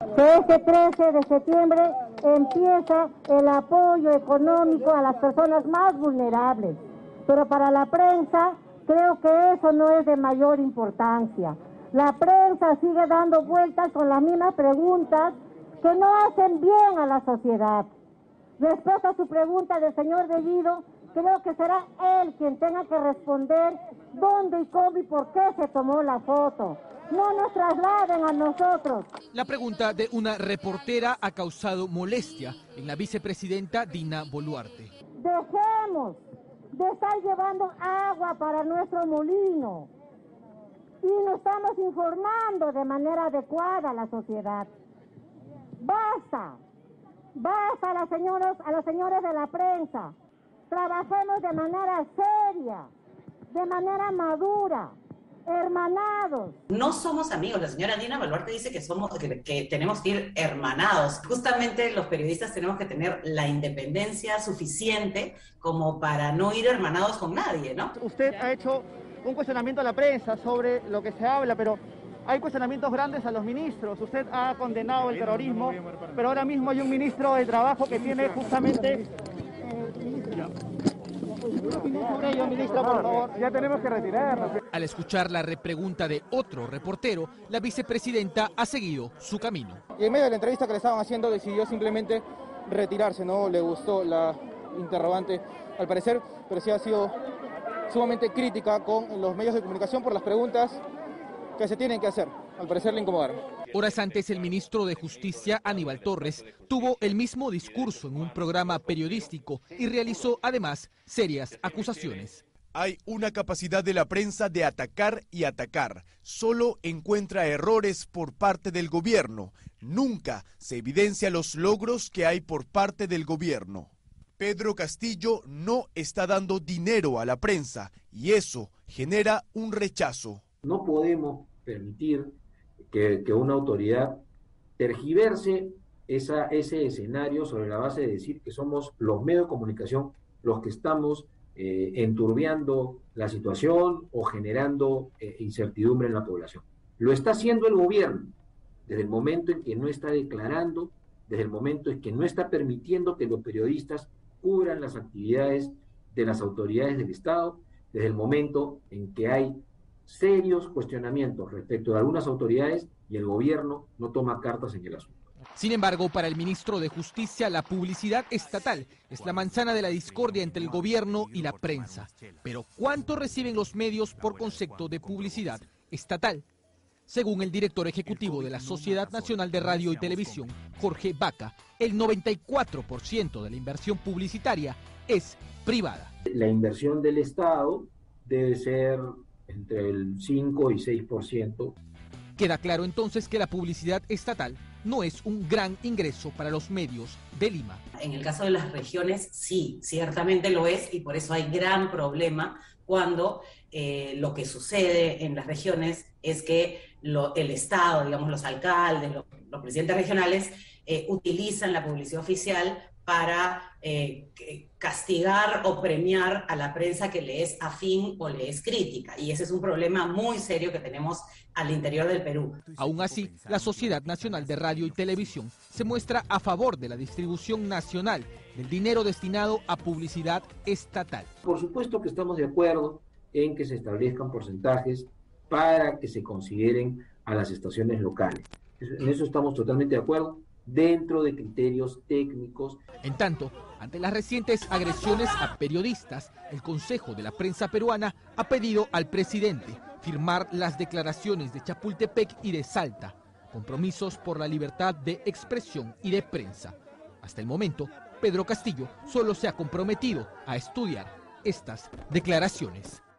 Que este 13 de septiembre empieza el apoyo económico a las personas más vulnerables, pero para la prensa creo que eso no es de mayor importancia. La prensa sigue dando vueltas con las mismas preguntas que no hacen bien a la sociedad. Respecto a su pregunta del señor Bellido, creo que será él quien tenga que responder dónde y cómo y por qué se tomó la foto. No nos trasladen a nosotros. La pregunta de una reportera ha causado molestia en la vicepresidenta Dina Boluarte. Dejemos de estar llevando agua para nuestro molino y no estamos informando de manera adecuada a la sociedad. Basta, basta a las señoras de la prensa. Trabajemos de manera seria, de manera madura, hermanados. No somos amigos. La señora Dina Boluarte dice que tenemos que ir hermanados. Justamente los periodistas tenemos que tener la independencia suficiente como para no ir hermanados con nadie, ¿no? Usted ha hecho un cuestionamiento a la prensa sobre lo que se habla, pero hay cuestionamientos grandes a los ministros. Usted ha condenado el terrorismo, pero ahora mismo hay un ministro de Trabajo que tiene justamente... Sobre ello, ministro, por favor. Ya tenemos que retirarnos. Al escuchar la repregunta de otro reportero, la vicepresidenta ha seguido su camino. Y en medio de la entrevista que le estaban haciendo decidió simplemente retirarse, no le gustó la interrogante al parecer, pero sí ha sido sumamente crítica con los medios de comunicación por las preguntas que se tienen que hacer. Al parecer le incomodaron. Horas antes, el ministro de Justicia, Aníbal Torres, tuvo el mismo discurso en un programa periodístico y realizó además serias acusaciones. Hay una capacidad de la prensa de atacar y atacar. Solo encuentra errores por parte del gobierno. Nunca se evidencia los logros que hay por parte del gobierno. Pedro Castillo no está dando dinero a la prensa y eso genera un rechazo. No podemos permitir que una autoridad tergiverse ese escenario sobre la base de decir que somos los medios de comunicación los que estamos enturbiando la situación o generando incertidumbre en la población. Lo está haciendo el gobierno desde el momento en que no está declarando, desde el momento en que no está permitiendo que los periodistas cubran las actividades de las autoridades del Estado, desde el momento en que hay serios cuestionamientos respecto de algunas autoridades y el gobierno no toma cartas en el asunto. Sin embargo, para el ministro de Justicia, la publicidad estatal es la manzana de la discordia entre el gobierno y la prensa. Pero ¿cuánto reciben los medios por concepto de publicidad estatal? Según el director ejecutivo de la Sociedad Nacional de Radio y Televisión, Jorge Vaca, el 94% de la inversión publicitaria es privada. La inversión del Estado debe ser entre el 5 y 6%. Queda claro entonces que la publicidad estatal no es un gran ingreso para los medios de Lima. En el caso de las regiones, sí, ciertamente lo es, y por eso hay gran problema cuando lo que sucede en las regiones es que el Estado, digamos los alcaldes, los presidentes regionales, utilizan la publicidad oficial para castigar o premiar a la prensa que le es afín o le es crítica. Y ese es un problema muy serio que tenemos al interior del Perú. Aún así, la Sociedad Nacional de Radio y Televisión se muestra a favor de la distribución nacional del dinero destinado a publicidad estatal. Por supuesto que estamos de acuerdo en que se establezcan porcentajes para que se consideren a las estaciones locales. En eso estamos totalmente de acuerdo, dentro de criterios técnicos. En tanto, ante las recientes agresiones a periodistas, el Consejo de la Prensa Peruana ha pedido al presidente firmar las declaraciones de Chapultepec y de Salta, compromisos por la libertad de expresión y de prensa. Hasta el momento, Pedro Castillo solo se ha comprometido a estudiar estas declaraciones.